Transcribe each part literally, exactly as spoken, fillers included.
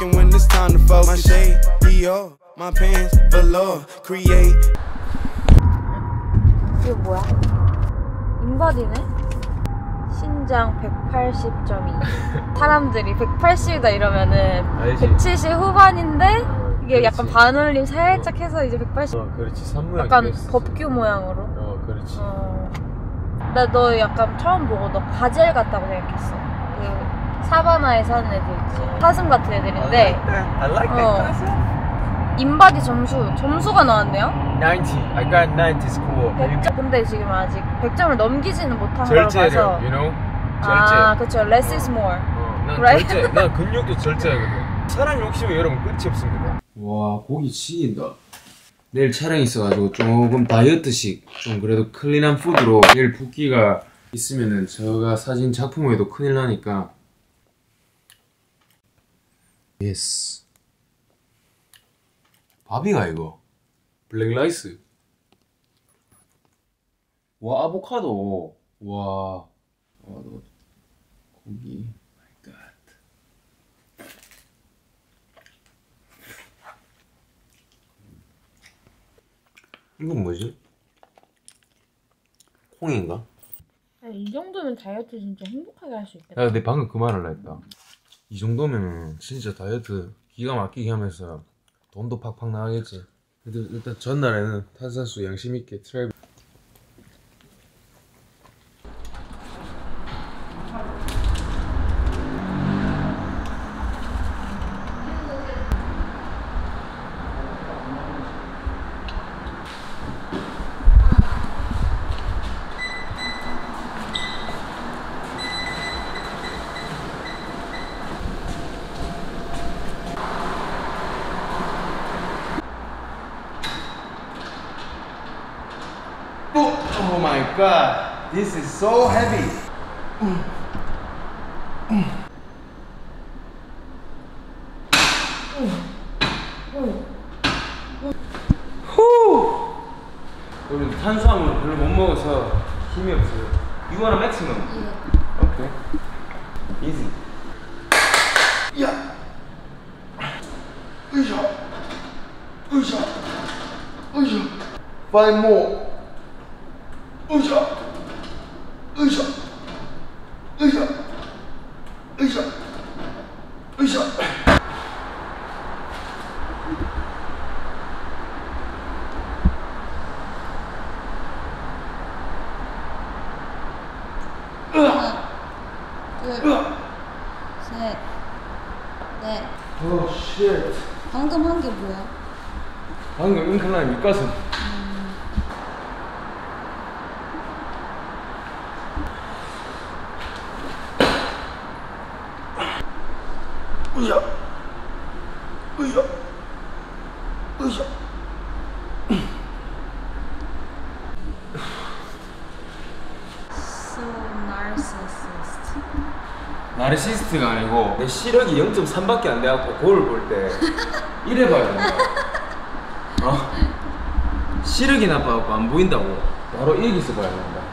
When it's time to focus, my shade, Dior, my pants, velour, create. 이거 뭐야? 인바디네? 신장 백팔십 점 이. 사람들이 백팔십이다 이러면은 알지? 백칠십 후반인데 이게 그렇지. 약간 반올림 살짝 해서 이제 백팔십. 어, 그렇지. 산모양. 약간 법규 모양으로. 어, 그렇지. 어. 나 너 약간 처음 보고 너 가젤 같다고 생각했어. 그 사바나에 사는 애들 있지. 사슴 같은 애들인데. I like that. 어. 가슴. 인바디 점수 점수가 나왔네요. ninety. I got ninety score. 백 점. 근데 지금 아직 백 점을 넘기지는 못한 걸로 봐서. 절제래요, you know? 절제. 아, 그쵸. Less is more. 어, 난 right? 절제. 난 근육도 절제하거든. 사랑 욕심은 여러분 끝이 없습니다. 와, 고기 지긴다. 내일 촬영 있어가지고 조금 다이어트식, 좀 그래도 클린한 푸드로. 내일 붓기가 있으면은 제가 사진 작품에도 큰일 나니까. 예스. 밥이가 이거. 블랙라이스. 와, 아보카도. 와. 와, 너 고기. 마이 갓. 이건 뭐지? 콩인가? 이 정도면 다이어트 진짜 행복하게 할 수 있겠다. 야, 내 방금 그 말을 했다. 이 정도면 진짜 다이어트 기가 막히게 하면서 돈도 팍팍 나가겠지. 일단, 일단 전날에는 탄산수 양심 있게 트라이. Oh my god, this is so heavy. 우리 탄수화물 별로 못 먹어서 힘이 없어요. You want a maximum? Yeah. Okay. Easy. 야. 으쌰. 으쌰. 으쌰. Five more. 으쌰. 으쌰. 으쌰. 으쌰. 으쌰. 셋, 넷. 오, 쉣. 방금 한 게 뭐야? 방금 인클라인 밑가슴. 으쌰. 으쌰. 으쌰. So narcissist. 나르시스트가 아니고 내 시력이 영 점 삼밖에 안 돼갖고 거울 볼 때 이래 봐야 된다. 어? 시력이 나빠갖고 안 보인다고 바로 여기서 봐야 된다.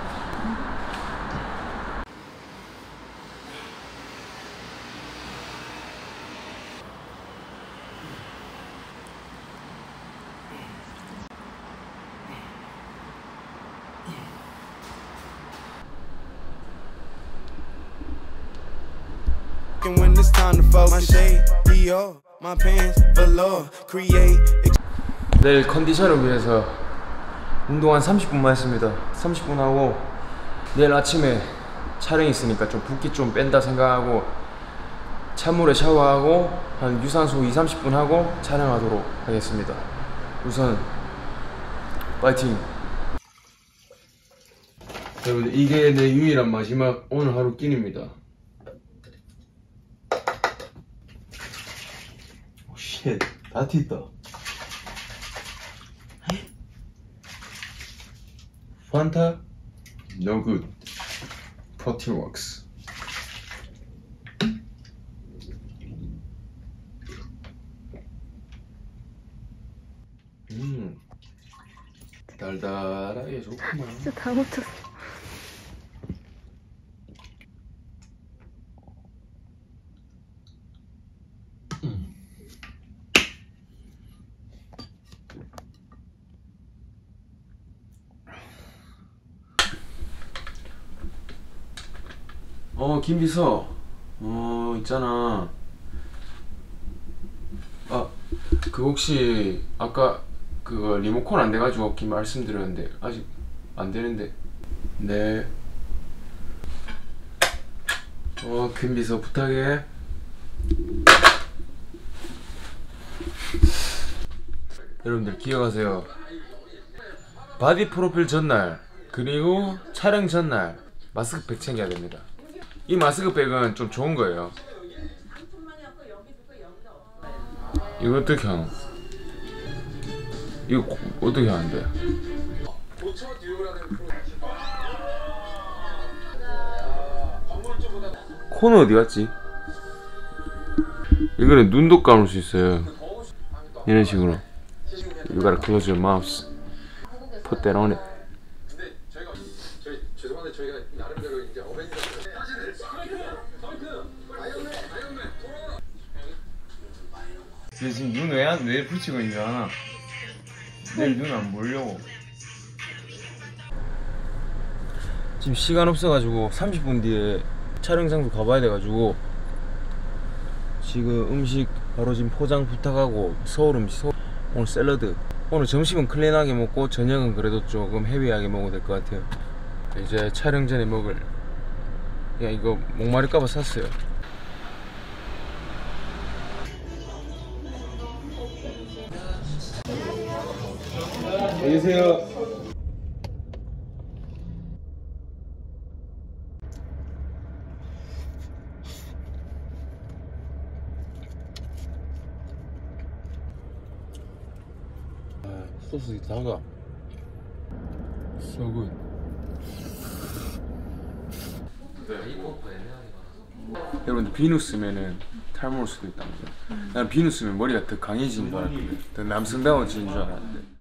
When it's time to focus, my shade, Dior, my pants, velour, create. 내일 컨디션을 위해서 운동 한 삼십 분만 했습니다. 삼십 분 하고 내일 아침에 촬영이 있으니까 좀 붓기 좀 뺀다 생각하고 찬물에 샤워하고 한 유산소 이십, 삼십 분 하고 촬영하도록 하겠습니다. 우선 파이팅! 여러분, 이게 내 유일한 마지막 오늘 하루 끼니입니다. 오 쉣, 다 튀었다. 판타? No good. Protein works. 음, 달달하게 좋구만. 진짜 다 묻혔어. 음. 어 김비서 어 있잖아. 아 그 혹시 아까 그거 리모컨 안 돼가지고 긴 말씀드렸는데 아직 안 되는데. 네. 어 김비서 부탁해. 여러분들 기억하세요. 바디 프로필 전날 그리고 촬영 전날 마스크팩 챙겨야 됩니다. 이 마스크팩은 좀 좋은 거예요. 이거 어떻게 하노? 이거 어떻게 하는데? 코는 어디 갔지? 이거는 눈도 감을 수 있어요. 이런 식으로. You gotta close your mouth. Put that on it. 근데 저희가 저희 죄송한데 저희가 나름대로 이제 어벤져스 쟤 지금 눈 왜 안, 왜 붙이고 있는 줄 아나? 내일 눈 안 보려고. 지금 시간 없어가지고 삼십 분 뒤에 촬영 장소 가봐야 돼가지고 지금 음식 바로 지금 포장 부탁하고 서울 음식 서울, 오늘 샐러드 오늘 점심은 클린하게 먹고 저녁은 그래도 조금 헤비하게 먹어도 될 것 같아요. 이제 촬영 전에 먹을 그냥 이거 목마를까봐 샀어요. 안녕히 계세요. 아, 소스 다가 so good. 여러분들 비누 쓰면은 탈모일 수도 있다면서요. 난 비누 쓰면 머리가 더 강해지는 줄 알았거든. 더 남성다워지는 줄 알았는데